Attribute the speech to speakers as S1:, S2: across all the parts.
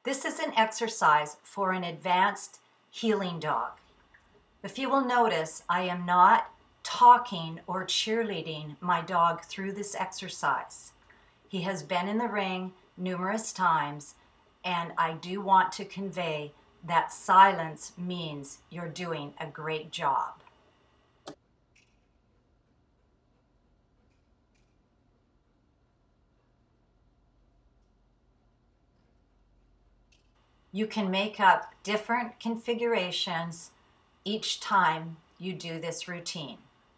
S1: This is an exercise for an advanced healing dog. If you will notice, I am not talking or cheerleading my dog through this exercise. He has been in the ring numerous times, and I do want to convey that silence means you're doing a great job. You can make up different configurations each time you do this routine.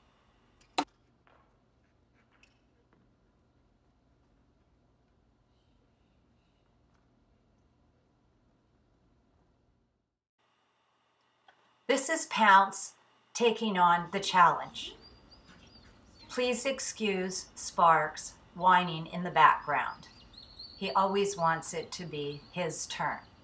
S1: This is Pounce taking on the challenge. Please excuse Sparks whining in the background. He always wants it to be his turn.